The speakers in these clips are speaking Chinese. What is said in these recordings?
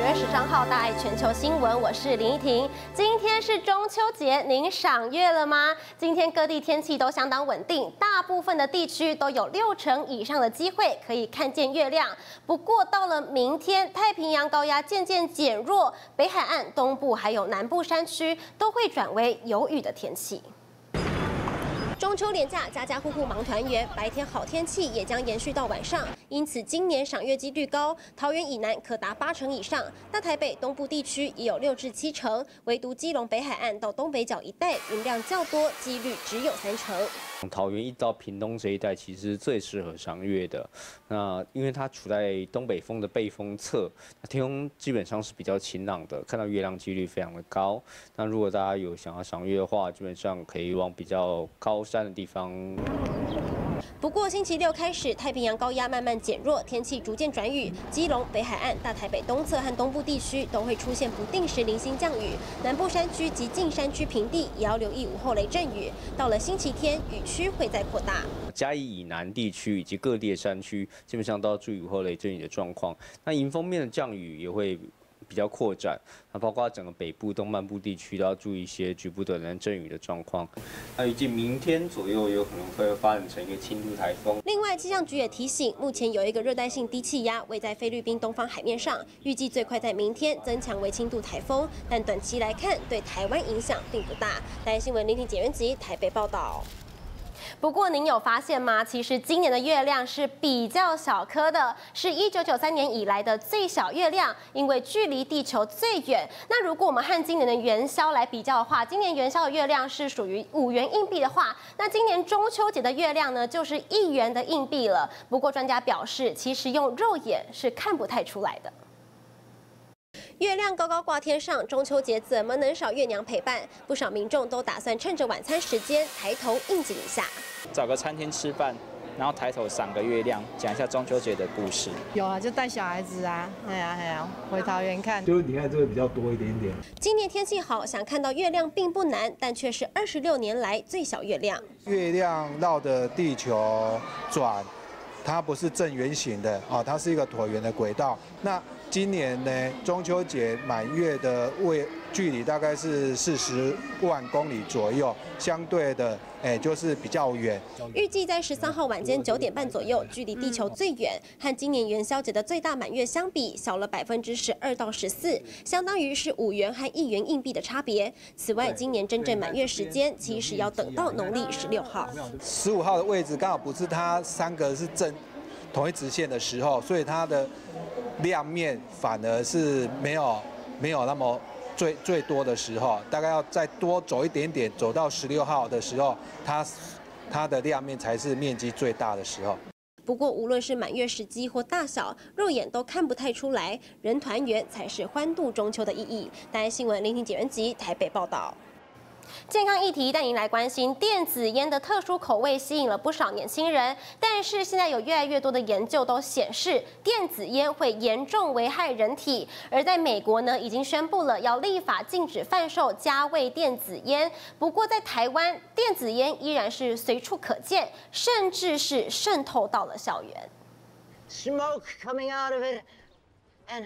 9月13号，大爱全球新闻，我是林依婷。今天是中秋节，您赏月了吗？今天各地天气都相当稳定，大部分的地区都有60%以上的机会可以看见月亮。不过到了明天，太平洋高压渐渐减弱，北海岸、东部还有南部山区都会转为有雨的天气。 中秋连假，家家户户忙团圆，白天好天气也将延续到晚上，因此今年赏月几率高，桃园以南可达80%以上，大台北东部地区也有6至7成，唯独基隆北海岸到东北角一带云量较多，几率只有3成。 桃园一到屏东这一带，其实最适合赏月的。那因为它处在东北风的背风侧，天空基本上是比较晴朗的，看到月亮几率非常的高。那如果大家有想要赏月的话，基本上可以往比较高山的地方。 不过星期六开始，太平洋高压慢慢减弱，天气逐渐转雨，基隆、北海岸、大台北东侧和东部地区都会出现不定时零星降雨，南部山区及近山区平地也要留意午后雷阵雨。到了星期天，雨区会再扩大。 嘉义以南地区以及各地的山区，基本上都要注意午后雷阵雨的状况。那迎风面的降雨也会比较扩展，那包括整个北部、东半部地区都要注意一些局部的雷阵雨的状况。那预计明天左右有可能会发展成一个轻度台风。 另外，气象局也提醒，目前有一个热带性低气压位在菲律宾东方海面上，预计最快在明天增强为轻度台风，但短期来看对台湾影响并不大。大爱新闻林婷简元吉台北报道。 不过，您有发现吗？其实今年的月亮是比较小颗的，是1993年以来的最小月亮，因为距离地球最远。那如果我们和今年的元宵来比较的话，今年元宵的月亮是属于5元硬币的话，那今年中秋节的月亮呢，就是1元的硬币了。不过专家表示，其实用肉眼是看不太出来的。 月亮高高挂天上，中秋节怎么能少月娘陪伴？不少民众都打算趁着晚餐时间抬头应景一下， 找个餐厅吃饭，然后抬头赏个月亮，讲一下中秋节的故事。 有啊，就带小孩子啊，哎呀，回桃园看。 就是你看这个比较多一点点。 今年天气好，想看到月亮并不难，但却是26年来最小月亮。 月亮绕着地球转，它不是正圆形的啊，它是一个椭圆的轨道。那 今年呢，中秋节满月的距离大概是40万公里左右，相对的，就是比较远。 预计在13号晚间9点半左右，距离地球最远，和今年元宵节的最大满月相比，小了12%到14%，相当于是5元和1元硬币的差别。此外，今年真正满月时间其实要等到农历16号。 15号的位置刚好不是它3个是同一直线的时候，所以它的亮面反而是没有那么最多的时候，大概要再多走一点点，走到16号的时候，它的亮面才是面积最大的时候。 不过，无论是满月时机或大小，肉眼都看不太出来，人团圆才是欢度中秋的意义。大爱新闻林婷简元吉台北报道。 健康议题带您来关心，电子烟的特殊口味吸引了不少年轻人，但是现在有越来越多的研究都显示，电子烟会严重危害人体。而在美国呢，已经宣布了要立法禁止贩售加味电子烟。不过在台湾，电子烟依然是随处可见，甚至是渗透到了校园。 Smoke coming out of it, and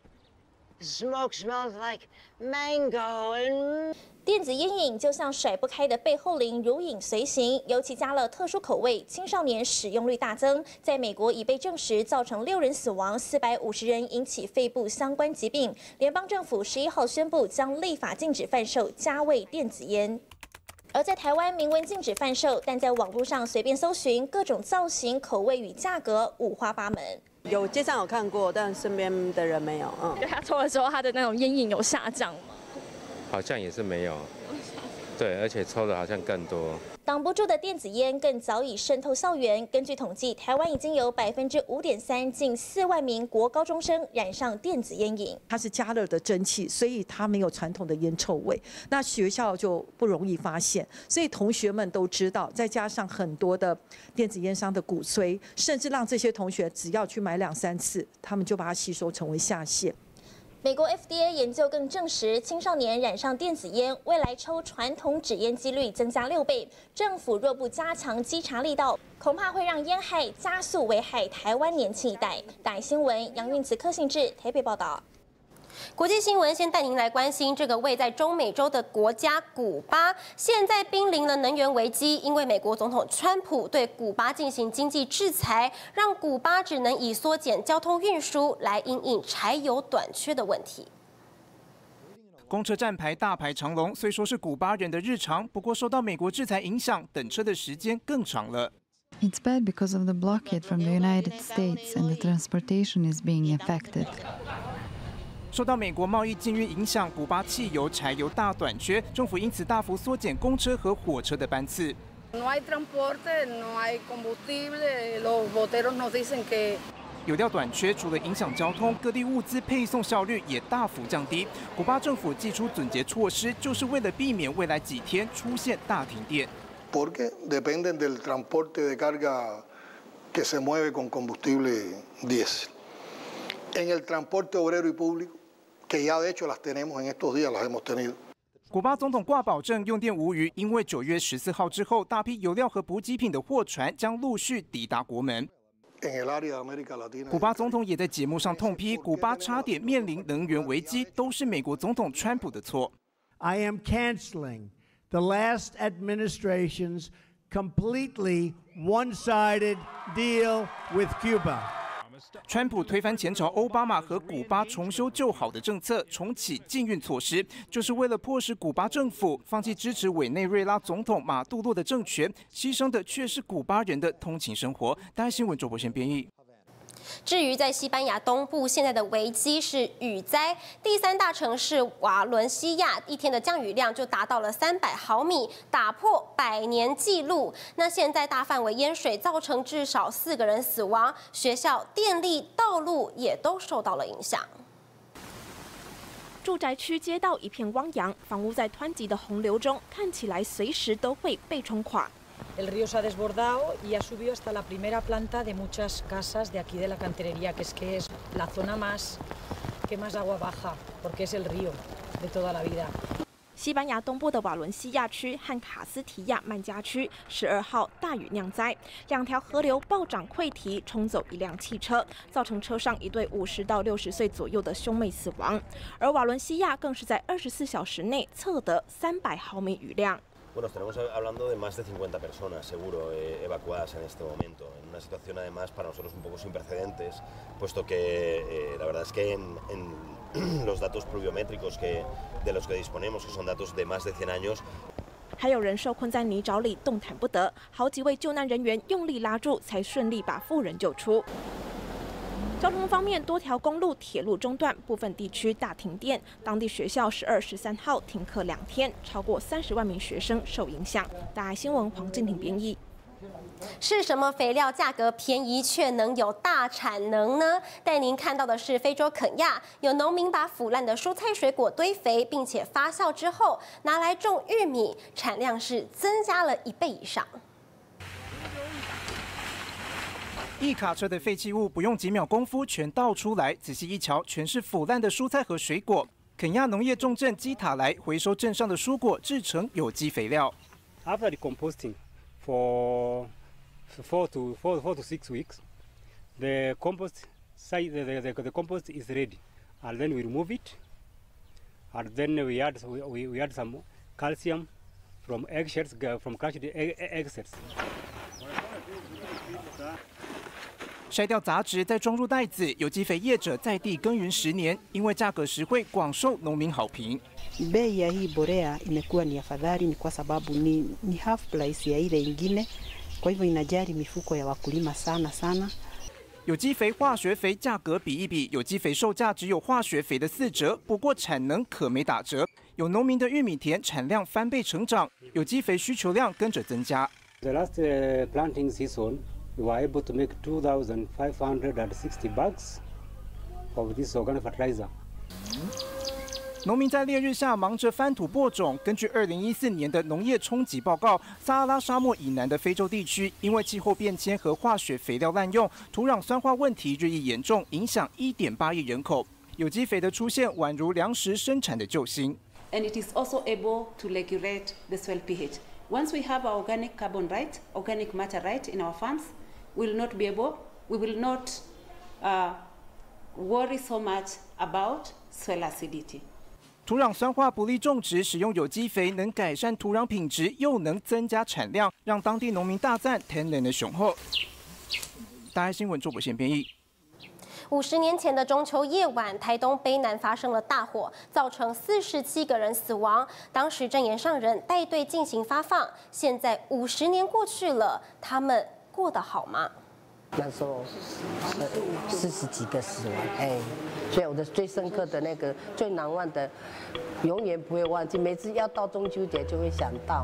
smoke smells like mango and. 电子烟瘾就像甩不开的背后灵，如影随形。尤其加了特殊口味，青少年使用率大增。在美国已被证实造成6人死亡，450人引起肺部相关疾病。联邦政府11号宣布将立法禁止贩售加味电子烟。 而在台湾明文禁止贩售，但在网络上随便搜寻各种造型、口味与价格五花八门。 有街上有看过，但身边的人没有。 他抽了之后，他的那种烟瘾有下降吗？ 好像也是没有。对，而且抽的好像更多。 挡不住的电子烟更早已渗透校园。根据统计，台湾已经有5.3%，近4万名国高中生染上电子烟瘾。 它是加热的蒸汽，所以它没有传统的烟臭味，那学校就不容易发现。所以同学们都知道，再加上很多的电子烟商的鼓吹，甚至让这些同学只要去买2、3次，他们就把它吸收成为下线。 美国 FDA 研究更证实，青少年染上电子烟，未来抽传统纸烟几率增加6倍。政府若不加强稽查力道，恐怕会让烟害加速危害台湾年轻一代。大爱新闻杨运慈、柯信志台北报道。 国际新闻先带您来关心这个位在中美洲的国家古巴，现在濒临了能源危机，因为美国总统川普对古巴进行经济制裁，让古巴只能以缩减交通运输来因应柴油短缺的问题。 公车站牌大排长龙，虽说是古巴人的日常，不过受到美国制裁影响，等车的时间更长了。 It's bad because of the blockade from the United States and the transportation is being affected. 受到美国贸易禁运影响，古巴汽油、柴油大短缺，政府因此大幅缩减公车和火车的班次。 No hay transporte, no hay combustible. Los boteros nos dicen que 油料短缺，除了影响交通，各地物资配送效率也大幅降低。古巴政府祭出总结措施，就是为了避免未来几天出现大停电。 Porque dependen del transporte de carga que se mueve con combustible diésel. En el transporte obrero y público, que ya de hecho las tenemos en estos días, las hemos tenido. 古巴总统挂保证用电无虞，因为9月14号之后，大批油料和补给品的货船将陆续抵达国门。 古巴总统也在节目上痛批，古巴差点面临能源危机，都是美国总统川普的错。 I am canceling the last administration's completely one-sided deal with Cuba. 川普推翻前朝奥巴马和古巴重修旧好的政策，重启禁运措施，就是为了迫使古巴政府放弃支持委内瑞拉总统马杜罗的政权，牺牲的却是古巴人的通勤生活。大爱新闻周博贤编译。 至于在西班牙东部，现在的危机是雨灾。第3大城市瓦伦西亚一天的降雨量就达到了300毫米，打破100年纪录。那现在大范围淹水，造成至少4个人死亡，学校、电力、道路也都受到了影响。 住宅区街道一片汪洋，房屋在湍急的洪流中，看起来随时都会被冲垮。 El río se ha desbordado y ha subido hasta la primera planta de muchas casas de aquí de la canterería, que es la zona que más agua baja, porque es el río de toda la vida. 西班牙东部的瓦伦西亚区和卡斯提亚曼加区12号大雨酿灾，2条河流暴涨溃堤，冲走一辆汽车，造成车上一对50到60岁左右的兄妹死亡。而瓦伦西亚更是在24小时内测得300毫米雨量。 Bueno, estaremos hablando de más de 50 personas, seguro, evacuadas en este momento, en una situación además para nosotros un poco sin precedentes, puesto que la verdad es que en los datos pluviométricos de los que disponemos, que son datos de más de 100 años, 还有人受困在泥沼里动弹不得，好几位救难人员用力拉住，才顺利把妇人救出。 交通方面，多条公路、铁路中断，部分地区大停电。当地学校12、13号停课2天，超过30万名学生受影响。大爱新闻黄静婷编译。 是什么肥料价格便宜却能有大产能呢？带您看到的是非洲肯亚，有农民把腐烂的蔬菜水果堆肥，并且发酵之后拿来种玉米，产量是增加了1倍以上。 一卡车的废弃物不用几秒功夫全倒出来，仔细一瞧，全是腐烂的蔬菜和水果。肯亚农业重镇基塔莱回收镇上的蔬果，制成有机肥料。 After decomposting for 4 to 6 weeks, the compost is ready, and then we remove it, and then we add some calcium from eggshells, from crushed eggshells. 筛掉杂质，再装入袋子。有机肥业者在地耕耘10年，因为价格实惠，广受农民好评。 Bei ya hii borea imekuwa ni afadhali, ni kwa sababu ni half price ya ile ingine, kwa hivyo inajali mifuko ya wakulima sana sana. 有机肥、化学肥价格比一比，有机肥售价只有化学肥的4折，不过产能可没打折。有农民的玉米田产量翻倍成长，有机肥需求量跟着增加。 The last planting season, we were able to make 2,560 bags of this organic fertilizer. 农民在烈日下忙着翻土播种。根据2014年的农业冲击报告，撒哈拉沙漠以南的非洲地区因为气候变迁和化学肥料滥用，土壤酸化问题日益严重，影响1.8亿人口。有机肥的出现宛如粮食生产的救星。 And it is also able to regulate the soil pH. Once we have our organic carbon right, organic matter right in our farms, we will not worry so much about soil acidity。 土壤酸化不利种植，使用有机肥能改善土壤品质，又能增加产量，让当地农民大赞天然的雄厚。大爱新闻周博宪编译。 50年前的中秋夜晚，台东卑南发生了大火，造成47个人死亡。当时正言上人带队进行发放。现在50年过去了，他们过得好吗？ 那时候40几个死亡，所以我的最深刻的那个最难忘的，永远不会忘记。每次要到中秋节就会想到。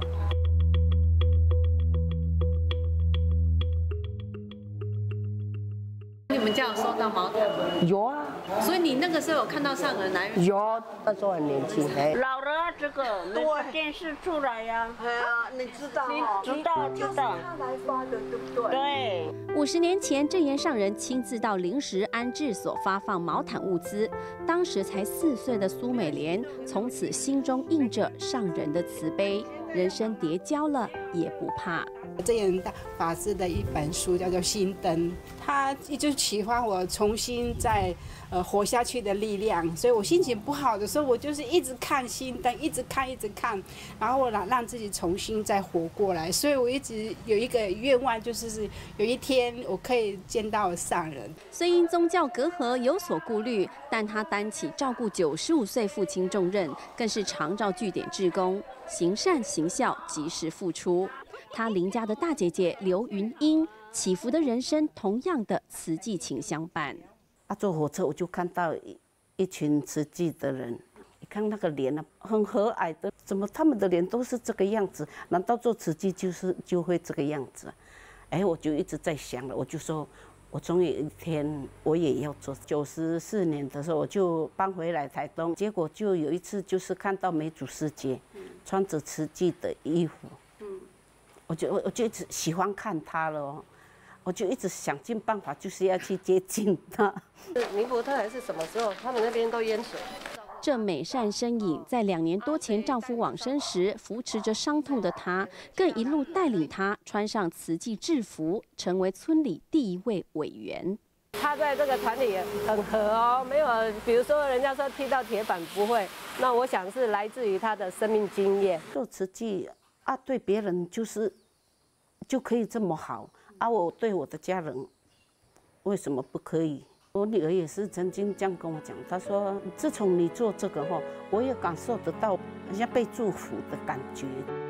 你们家有收到毛毯吗？ 有啊， 所以你那个时候有看到上人来？ 有，那时候很年轻。 老了啊，这个对电视出来呀。你知道？知道。就是他来发的，对不对？对。 50年前，正言上人亲自到临时安置所发放毛毯物资。当时才4岁的苏美莲，从此心中印着上人的慈悲，人生跌跤了也不怕。 正言法师的一本书叫做《心灯》，他就启发我重新再活下去的力量。所以我心情不好的时候，我就是一直看《心灯》，一直看，然后我让自己重新再活过来。所以我一直有一个愿望，就是有一天我可以见到上人。 虽因宗教隔阂有所顾虑，但他担起照顾95岁父亲重任，更是常照据点志工，行善行孝，及时付出。他邻家的大姐姐刘云英，起伏的人生同样的慈济情相伴。 坐火车我就看到一群慈济的人，你看那个脸啊，很和蔼的，怎么他们的脸都是这个样子？难道做慈济就会这个样子？我就一直在想了，我就说，我总有一天我也要做。94年的时候我就搬回来台东，结果就有一次就是看到梅祖师姐穿着慈济的衣服。 我就一直喜欢看他了哦，我就一直想尽办法，就是要去接近他。尼伯特还是什么时候？他们那边都淹水。 这美善身影，在2年多前丈夫往生时，扶持着伤痛的她，更一路带领她穿上慈济制服，成为村里第1位委员。 他在这个团里很和哦，没有，比如说人家说踢到铁板不会，那我想是来自于他的生命经验。做慈济。 对别人就可以这么好我对我的家人为什么不可以？我女儿也是曾经这样跟我讲，她说自从你做这个我也感受得到人家被祝福的感觉。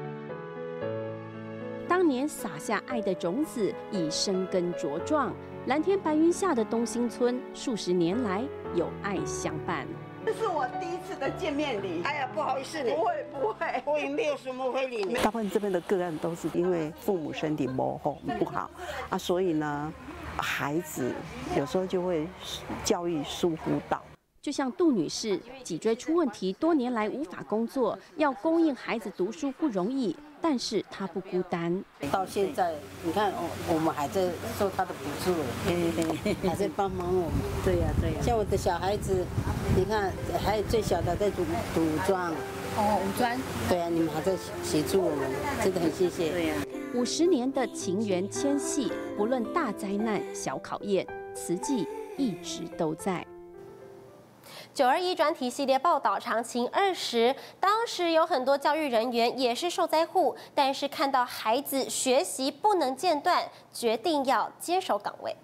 当年撒下爱的种子，已生根茁壮。蓝天白云下的东兴村，数十年来有爱相伴。 这是我第一次的见面礼。哎呀，不好意思，不会，我也没有什么会礼你。 大部分这边的个案都是因为父母身体不好所以呢，孩子有时候就会教育疏忽到。 就像杜女士，脊椎出问题，多年来无法工作，要供应孩子读书不容易，但是她不孤单。 到现在，你看我们还在受他的补助，还在帮忙我们。对呀。像我的小孩子，你看，还有最小的在读武专。 武专。 对呀，你们还在协助我们，真的很谢谢。对呀。 50年的情缘牵系，不论大灾难、小考验，慈济一直都在。 921专题系列报道长情20，当时有很多教育人员也是受灾户，但是看到孩子学习不能间断，决定要接手岗位。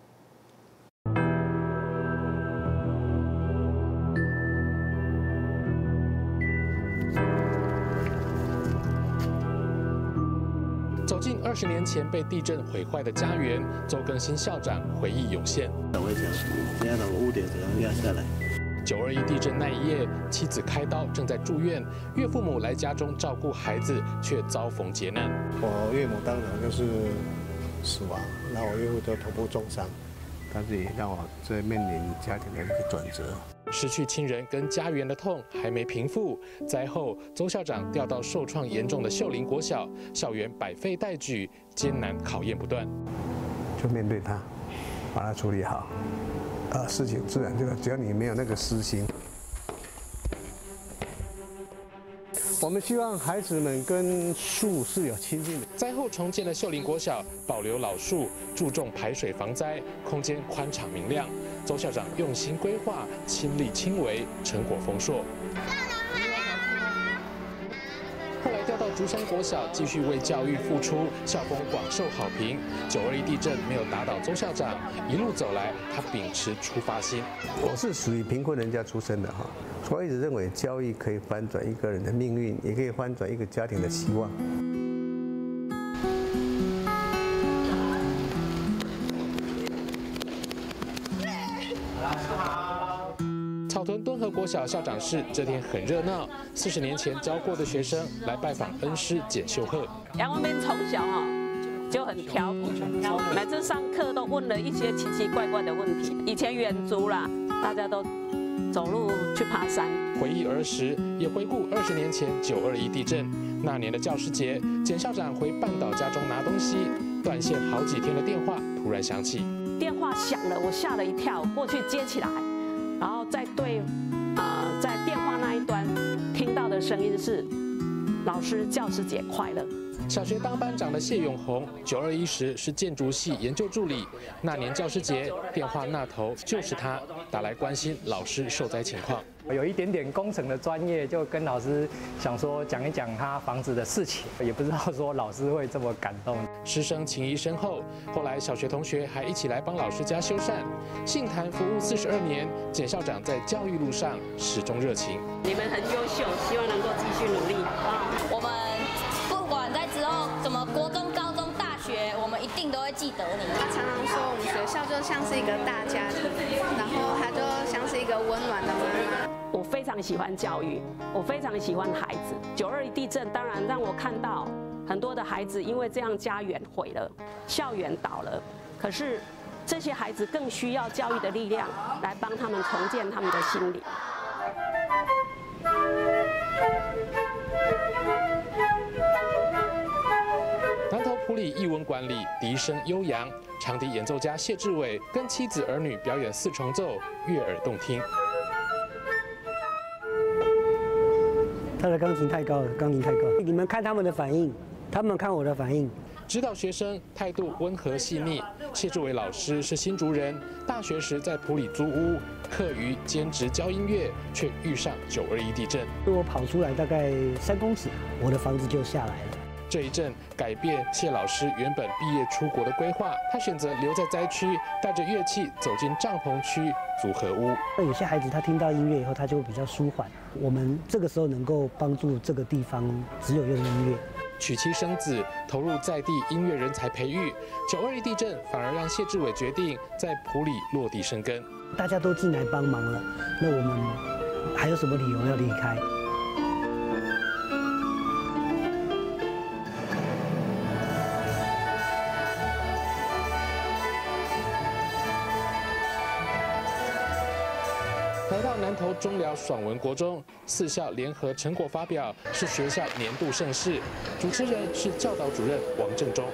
走进20年前被地震毁坏的家园，周更新校长回忆涌现。 我想，家的屋顶怎样压下来 ？921地震那一夜，妻子开刀正在住院，岳父母来家中照顾孩子，却遭逢劫难。 我岳母当场就是死亡，那我岳父就头部重伤，但是也让我在面临家庭的一个转折。 失去亲人跟家园的痛还没平复，灾后周校长调到受创严重的秀林国小，校园百废待举，艰难考验不断。 就面对它，把它处理好。 事情自然只要你没有那个私心。 我我们希望孩子们跟树是有亲近的。 灾后重建的秀林国小，保留老树，注重排水防灾，空间宽敞明亮。周校长用心规划，亲力亲为，成果丰硕。后来调到竹山国小，继续为教育付出，校风广受好评。921地震没有打倒周校长，一路走来，他秉持出发心。 我是属于贫困人家出身的哈，我一直认为教育可以翻转一个人的命运，也可以翻转一个家庭的希望。 草屯敦和国小校长室这天很热闹，40年前教过的学生来拜访恩师简秀鹤。 杨文斌从小就很调皮，每次上课都问了一些奇奇怪怪的问题。以前远足啦，大家都走路去爬山。 回忆儿时，也回顾20年前921地震那年的教师节，简校长回半岛家中拿东西，断线好几天的电话突然响起， 电话响了，我吓了一跳，过去接起来。然后在电话那一端听到的声音是“老师，教师节快乐”。 小学当班长的谢永红，921时是建筑系研究助理。那年教师节，电话那头就是他打来关心老师受灾情况。 有一点点工程的专业，就跟老师想说讲一讲他房子的事情，也不知道说老师会这么感动。 师生情谊深厚，后来小学同学还一起来帮老师家修缮。杏坛服务42年，简校长在教育路上始终热情。 你们很优秀，希望能够继续努力。 我们不管在之后怎么国中、高中、大学，我们一定都会记得你。 他常常说我们学校就像是一个大家庭，然后他就像是一个温暖的妈妈。 我非常喜欢教育，我非常喜欢孩子。921地震当然让我看到很多的孩子因为这样家园毁了，校园倒了，可是这些孩子更需要教育的力量来帮他们重建他们的心灵。 南投埔里艺文馆里笛声悠扬，长笛演奏家谢志伟跟妻子儿女表演4重奏，悦耳动听。 他的钢琴太高了，钢琴太高。你们看他们的反应，他们看我的反应。 指导学生态度温和细腻。谢志伟老师是新竹人，大学时在埔里租屋，课余兼职教音乐，却遇上921地震。 我跑出来大概3公尺，我的房子就下来了。 这一阵改变谢老师原本毕业出国的规划，他选择留在灾区，带着乐器走进帐篷区组合屋。 有些孩子他听到音乐以后，他就会比较舒缓。我们这个时候能够帮助这个地方，只有用音乐。 娶妻生子，投入在地音乐人才培育。921地震反而让谢志伟决定在埔里落地生根。 大家都进来帮忙了，那我们还有什么理由要离开？ 来到南投中寮爽文国中，4校联合成果发表，是学校年度盛事。主持人是教导主任王正中。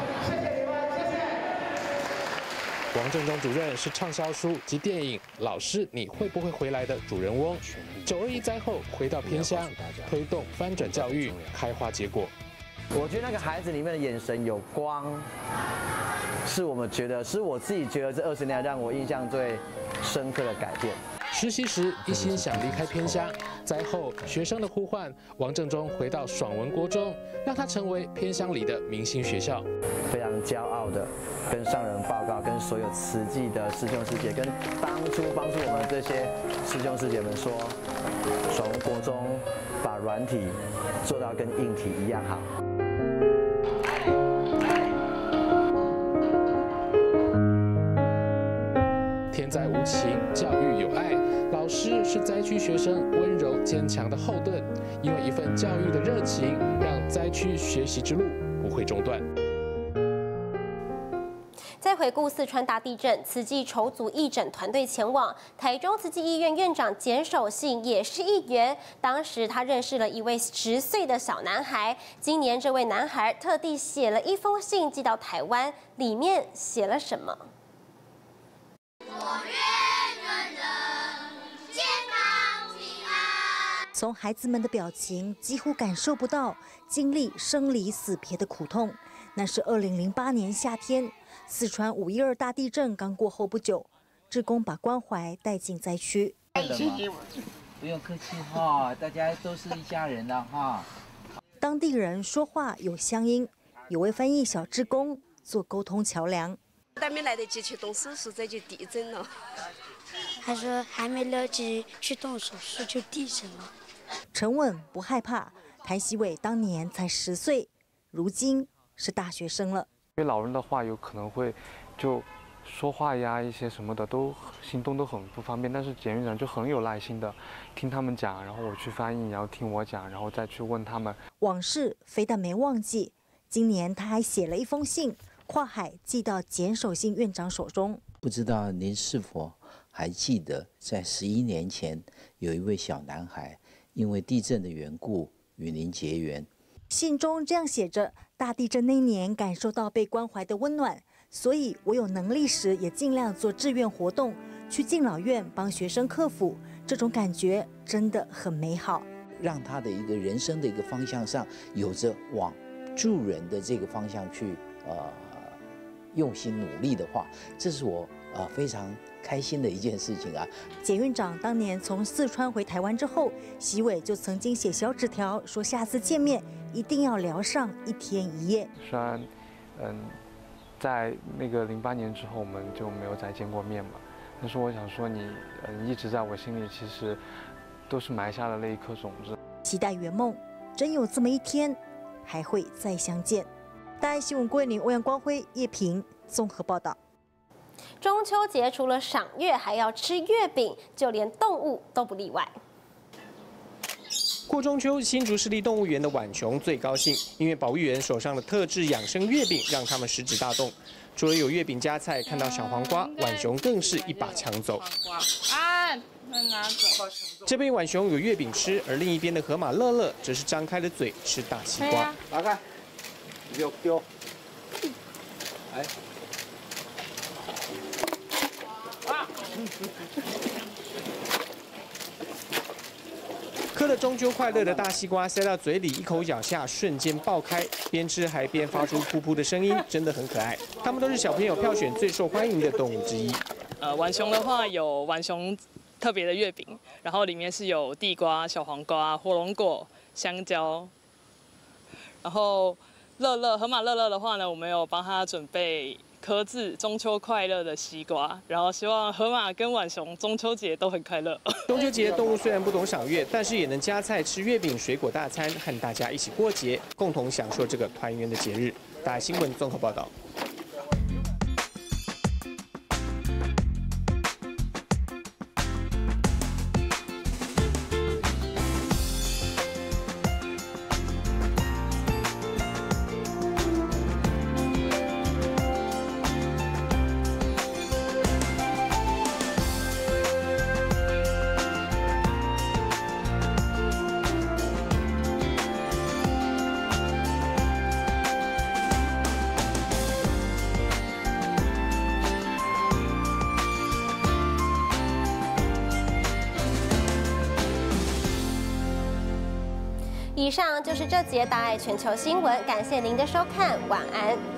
王正中主任是畅销书及电影《老师你会不会回来》的主人翁。921灾后回到偏乡，推动翻转教育，开花结果。 我觉得那个孩子里面的眼神有光，是我自己觉得这20年来让我印象最深刻的改变。 实习时一心想离开偏乡，灾后学生的呼唤，王正中回到爽文国中，让他成为偏乡里的明星学校。 非常骄傲的跟上人报告，跟所有慈济的师兄师姐，跟当初帮助我们这些师兄师姐们说，爽文国中把软体做到跟硬体一样好。 天灾无情，教育有爱。老师是灾区学生温柔坚强的后盾，因为一份教育的热情，让灾区学习之路不会中断。 再回顾四川大地震，慈济筹组义诊团队前往台中慈济医院院长简守信也是一员。当时他认识了一位10岁的小男孩，今年这位男孩特地写了一封信寄到台湾，里面写了什么？ 从孩子们的表情几乎感受不到经历生离死别的苦痛。那是2008年夏天，四川5.12大地震刚过后不久，志工把关怀带进灾区。 不用客气哈，大家都是一家人了哈。 当地人说话有乡音，有位翻译小志工做沟通桥梁。 还没来得及去动手术，这就地震了。 他说还没来得及去动手术就地震了。 沉稳不害怕，谭希伟当年才10岁，如今是大学生了。 因为老人的话有可能会就说话呀一些什么的都行动都很不方便，但是简院长就很有耐心的听他们讲，然后我去翻译，然后听我讲，然后再去问他们。 往事非但没忘记，今年他还写了一封信，跨海寄到简守信院长手中。 不知道您是否还记得，在11年前有一位小男孩因为地震的缘故与您结缘。 信中这样写着：大地震那年感受到被关怀的温暖，所以我有能力时也尽量做志愿活动，去敬老院帮学生克服，这种感觉真的很美好。 让他的一个人生的一个方向上有着往助人的这个方向去用心努力的话，这是我非常开心的一件事情啊。 简院长当年从四川回台湾之后，习伟就曾经写小纸条说下次见面一定要聊上1天1夜。 虽然在那个08年之后我们就没有再见过面嘛，但是我想说你一直在我心里，其实都是埋下了那一颗种子。 期待圆梦，真有这么一天，还会再相见。大爱新闻郭彦霖、欧阳光辉、叶平综合报道。 中秋节除了赏月，还要吃月饼，就连动物都不例外。 过中秋，新竹市立动物园的浣熊最高兴，因为保育员手上的特制养生月饼让他们食指大动。除了有月饼加菜，看到小黄瓜，浣熊更是一把抢走。 那拿走。 这边浣熊有月饼吃，而另一边的河马乐乐则是张开了嘴吃大西瓜。 打开，丢。哎。 嗑了中秋快乐的大西瓜塞到嘴里，一口咬下，瞬间爆开，边吃还边发出噗噗的声音，真的很可爱。它们都是小朋友票选最受欢迎的动物之一。 浣熊的话有浣熊特别的月饼，然后里面是有地瓜、小黄瓜、火龙果、香蕉。然后河马乐乐的话呢，我们有帮他准备刻字“中秋快乐”的西瓜，然后希望河马跟浣熊中秋节都很快乐。 中秋节动物虽然不懂赏月，但是也能加菜吃月饼、水果大餐，和大家一起过节，共同享受这个团圆的节日。大爱新闻综合报道。 以上就是这节大爱全球新闻，感谢您的收看，晚安。